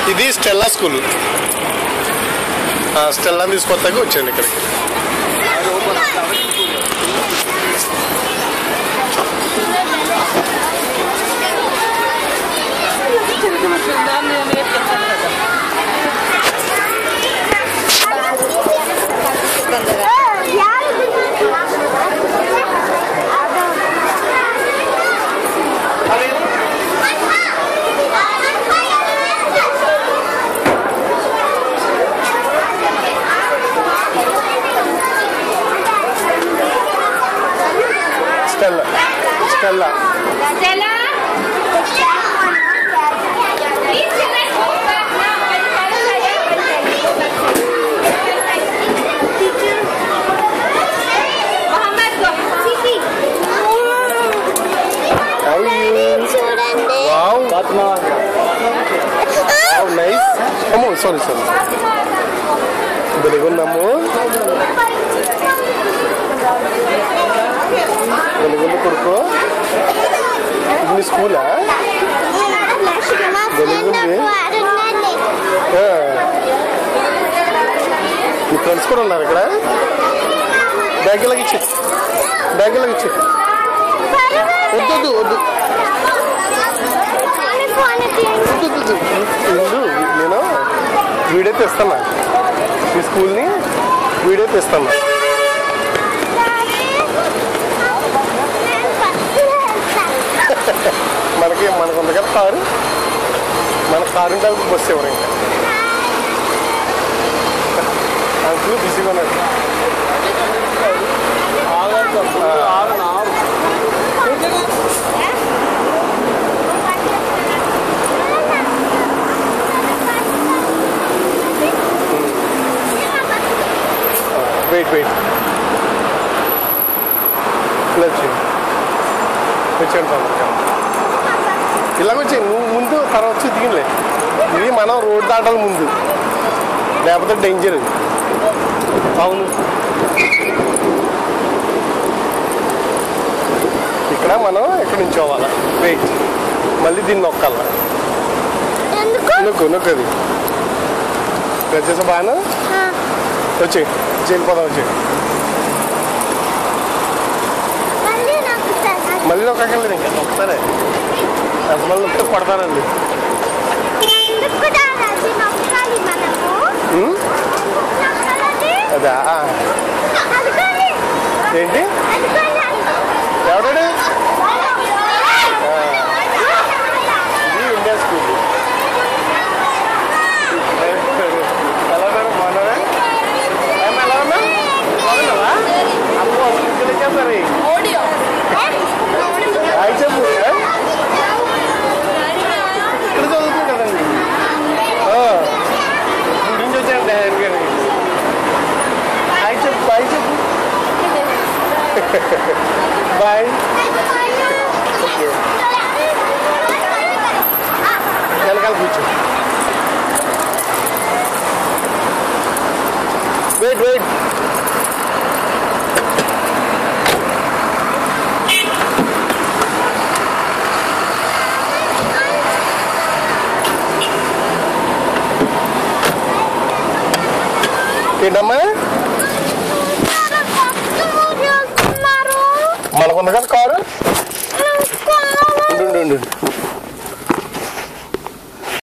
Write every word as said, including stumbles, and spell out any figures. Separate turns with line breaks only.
ఇది Stella school. Stella తీసుకొస్తాక వచ్చాను ఇక్కడికి. Stella. Stella.
Stella.
Wow. Wow, nice. Come on, sorry, sorry. Beligundamu. Beligundu koduko. Ini sekolah. Beligundu. Yeah. Ini friends ko uన్నారు ఇక్కడ. Bag లagi ఇచ్చి. Bag లagi ఇచ్చి. వద్దు వద్దు. నేను వీడియో తీస్తున్నా ఈ స్కూల్ని వీడియో తీస్తున్నా. మనకి మనకు ఉంది కదా కారు, మన కారు ఉంటే బస్సు ఎవరు ఇంకా అంకులు బిజీగా ఉన్నాడు. వెయిట్ వెయిట్ ఇలా వచ్చేయండి వచ్చేయండి తొందరగా ఇలాగ వచ్చేయండి. నువ్వు ముందు తర్వాత వచ్చి దిగిలే. ఇది మనం రోడ్ దాటాలి ముందు, లేకపోతే డేంజర్. అవును ఇక్కడ మనం ఎక్కడి నుంచి పోవాలా? వెయిట్ మళ్ళీ దీన్ని నొక్కాల. నొక్కు నొక్కది వచ్చేసా బాగా వచ్చి వెళ్ళిపోదాం. వచ్చి మళ్ళీ నొక్కలేదు ఇంకా నొక్కుతారే. ఎంతమంది నొక్కితే కొడతారండి. అదా ఏంటి ఎవడాడు? ఇది ఇండియా స్కూల్. ఎలా ఉన్నారు? బాగున్నారా? ఏమన్నా ఎలా ఉన్నా బాగున్నావా? అమ్మో ఇక్కడ చెప్పారు అయి చెప్పు. ఇక్కడ చదువుతుంది కదండి. గురించి వచ్చాను డైరెక్ట్ గారి. అయి చెప్పు బాయ్ చెప్పు. బాయ్. వెనకాల కూర్చో. వెయిట్ వెయిట్ ఏంటమ్మా? మనకున్న కదా కారు. ఉండు ఉండు